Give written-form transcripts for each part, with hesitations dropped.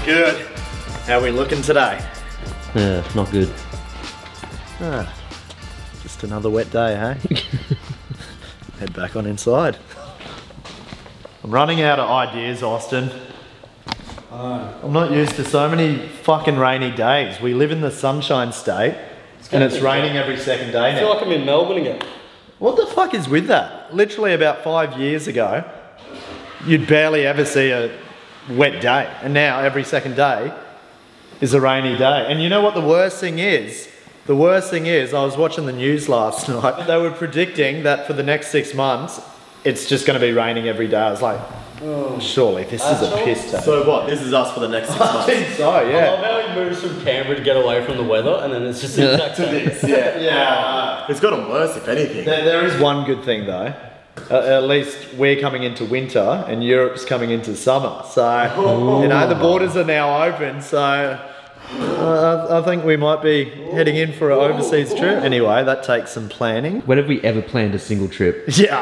good. How are we looking today? Yeah, not good. Just another wet day, hey? Head back on inside. I'm running out of ideas, Austin. I'm not used to so many fucking rainy days. We live in the Sunshine State, and it's raining every second day now. I feel like I'm in Melbourne again. What the fuck is with that? Literally about 5 years ago, you'd barely ever see a wet day, and now every second day is a rainy day. And you know what the worst thing is? The worst thing is, I was watching the news last night. They were predicting that for the next 6 months, it's just going to be raining every day. I was like, oh, surely this is a piss take. So what? This is us for the next 6 months. I think so, yeah. I love how he moves from Canberra to get away from the weather, and then it's just the exact same. Yeah. It's gotten worse, if anything. There is one good thing though. At least we're coming into winter and Europe's coming into summer. So, you know, the borders are now open. So, I think we might be heading in for an overseas trip. Anyway, that takes some planning. When have we ever planned a single trip? Yeah,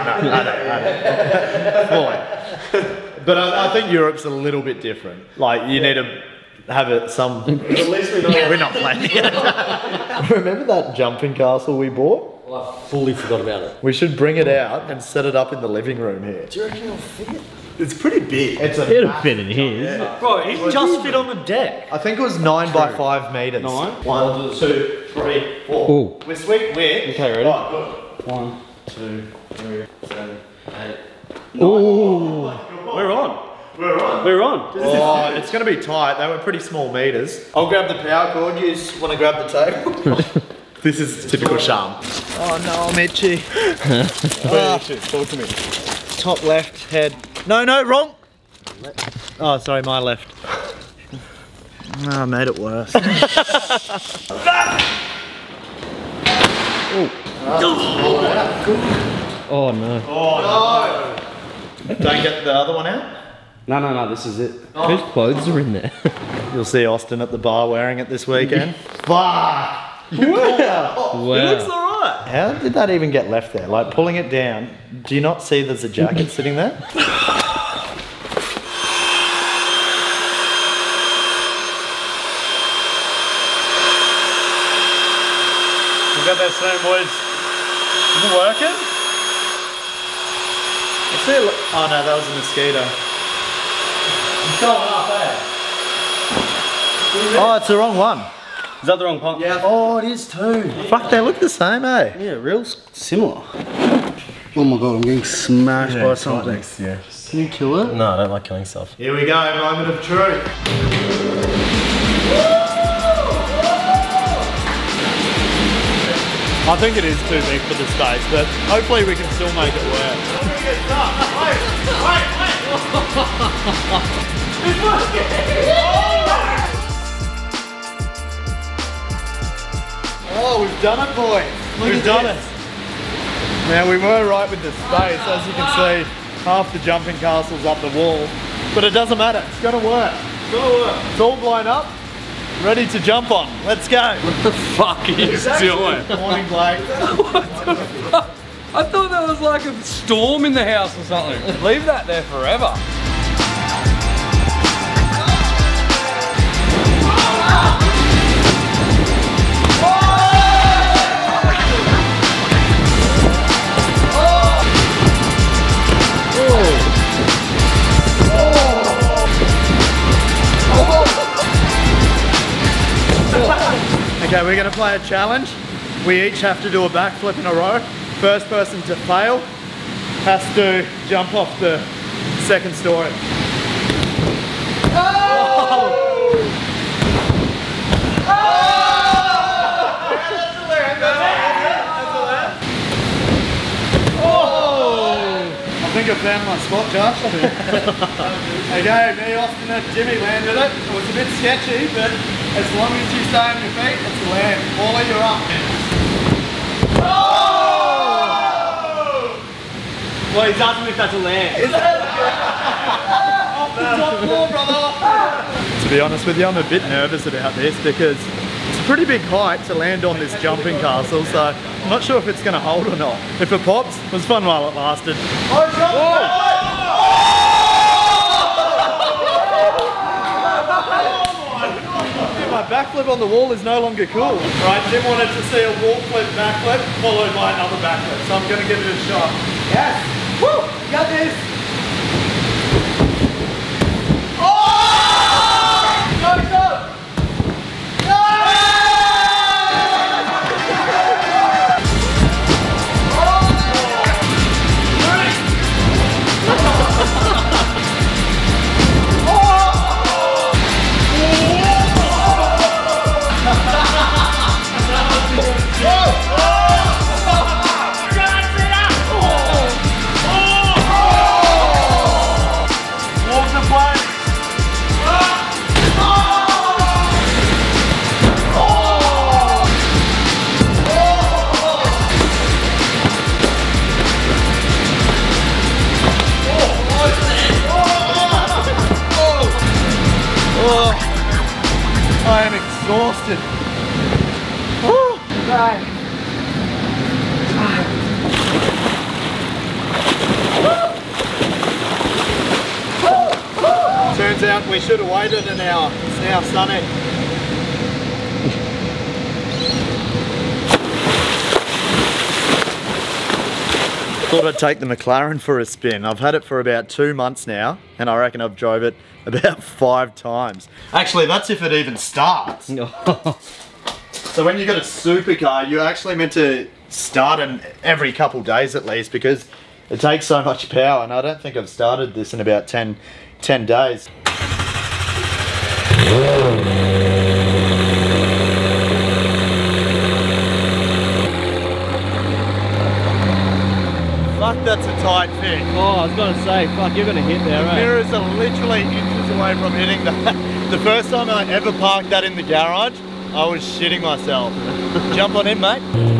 I know. Fully. But I think Europe's a little bit different. Like, you need to have it some... At least we know We're not planning it. Remember that jumping castle we bought? Well, I fully forgot about it. We should bring it out and set it up in the living room here. Do you reckon it'll fit? It's pretty big. It'll fit in here. Bro, it can just fit on the deck. I think it was 9 by 5 meters. 9? 1, 2, 3, 4. Ooh. We're sweet. We're Okay, ready? Right, good. 1, 2, 3, 7, 8. Ooh. we're on. We're on. We're on. Oh, it's going to be tight. They were pretty small meters. I'll grab the power cord. You just want to grab the table? This is typical Sham. Oh no, I'm itchy. Talk to me. Top left head. No, wrong. Oh, sorry, my left. No, I made it worse. Oh no. Oh no. Don't get the other one out. No, this is it. Whose clothes are in there? You'll see Austin at the bar wearing it this weekend. Fuck! Wow. It looks alright. How did that even get left there? Like pulling it down, do you not see there's a jacket sitting there? We got that soon, boys. Is it working? I see it. Oh no, that was a mosquito. It's going up, eh? Oh, it's the wrong one. Is that the wrong pump? Yeah. Oh, it is too. Fuck, they look the same, eh? Yeah, real similar. Oh my god, I'm getting smashed by something. Yeah. Can you kill it? No, I don't like killing stuff. Here we go, moment of truth. I think it is too big for the space, but hopefully we can still make it work. Oh, we've done it, boys. We've done it. Now, we were right with the space. As you can see, half the jumping castle's up the wall. But it doesn't matter. It's going to work. It's going to work. It's all blown up. Ready to jump on. Let's go. What the fuck are you doing? Morning, Blake. What the fuck? I thought that was like a storm in the house or something. Leave that there forever. Okay, we're going to play a challenge. We each have to do a backflip in a row. First person to fail has to jump off the second story. I think I found my spot, Josh. Okay, me, Austin and Jimmy landed it. It was a bit sketchy, but as long as you stay on your feet, it's a land. Paulie, you're up. Oh! Well, he's asking if that's a land. Off the top floor, brother. To be honest with you, I'm a bit nervous about this because it's a pretty big height to land on this jumping castle, so I'm not sure if it's going to hold or not. If it pops, it was fun while it lasted. Oh, flip on the wall is no longer cool. Right, Jim wanted to see a wall flip, backflip, followed by another backflip. So I'm gonna give it a shot. Yes! Woo! Got this! Oh! Go, go! I am exhausted. Right. Turns out we should have waited an hour. It's now sunny. Thought I'd take the McLaren for a spin. I've had it for about 2 months now, and I reckon I've drove it about 5 times. Actually, that's if it even starts. So when you got a supercar, you're actually meant to start it every couple days at least, because it takes so much power, and I don't think I've started this in about 10 days. Fuck, that's a tight fit. Oh, I was gonna say, fuck, you're gonna hit there, right? Mirrors are literally inches away from hitting that. The first time I ever parked that in the garage, I was shitting myself. Jump on in, mate.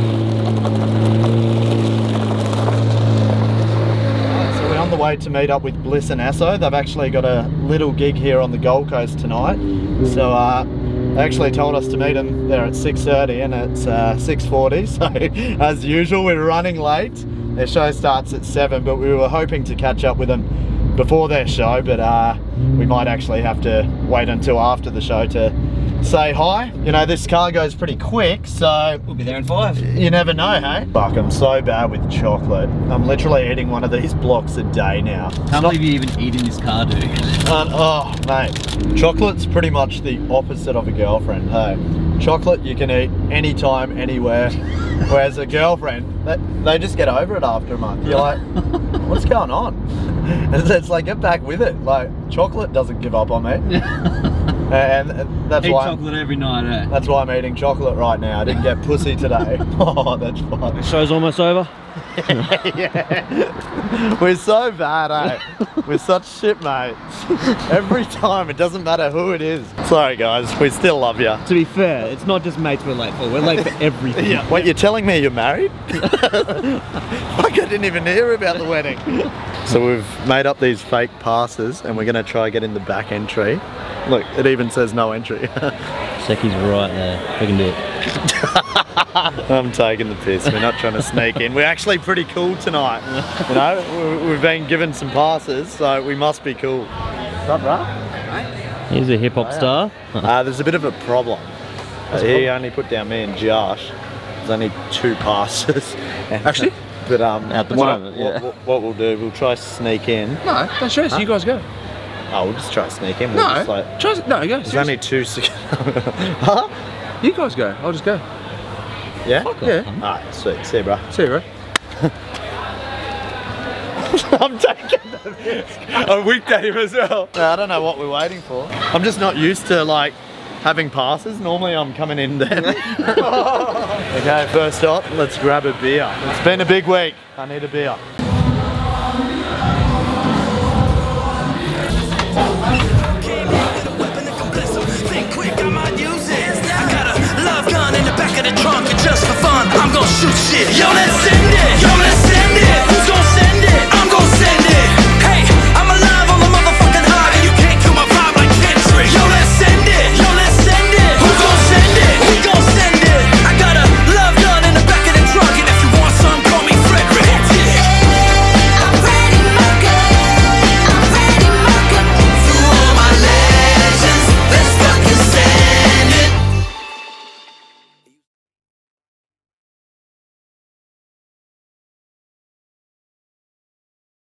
So we're on the way to meet up with Bliss and Asso. They've actually got a little gig here on the Gold Coast tonight. So they actually told us to meet them there at 6:30 and it's 6:40. So as usual, we're running late. Their show starts at 7, but we were hoping to catch up with them before their show, but we might actually have to wait until after the show to say hi. You know, this car goes pretty quick, so We'll be there in 5. you never know, hey? Fuck, I'm so bad with chocolate. I'm literally eating one of these blocks a day now. Can't believe you even eat in this car, dude. Oh, mate. Chocolate's pretty much the opposite of a girlfriend, hey? Chocolate you can eat anytime, anywhere. Whereas a girlfriend, they just get over it after a month. You're like, what's going on? It's like, get back with it. Like, chocolate doesn't give up on me. And that's Eat why chocolate every night, eh? that's why I'm eating chocolate right now. I didn't get pussy today. Oh, that's fun. Show's almost over. Yeah. We're so bad, eh? We're such shit mates. Every time, it doesn't matter who it is. Sorry guys, we still love you. To be fair, it's not just mates we're late for. We're late for everything. Yeah. Wait, you're telling me you're married? Fuck, I didn't even hear about the wedding. So we've made up these fake passes and we're gonna try get in the back entry. Look, it even says no entry. Seki's right there. We can do it. I'm taking the piss. We're not trying to sneak in. We're actually pretty cool tonight. You know, we've been given some passes, so we must be cool. What's up, bruh? He's a hip hop star. There's a bit of a problem. He only put down me and Josh. There's only 2 passes. Actually? But At the moment, yeah. what we'll do, we'll try to sneak in. No, don't stress. You guys go. Oh, we'll just try to sneak in. We'll just like, No, go. there's only 2 Huh? You guys go. I'll just go. Yeah? Yeah. Alright, sweet. See you, bro. See you, bro. I'm taking the piss. I winked at him as well. I don't know what we're waiting for. I'm just not used to like having passes. Normally I'm coming in then. Okay, first stop, let's grab a beer. It's been a big week. I need a beer. I got a love gun in the back of the trunk, and just for fun, I'm gonna shoot shit. Yo, let's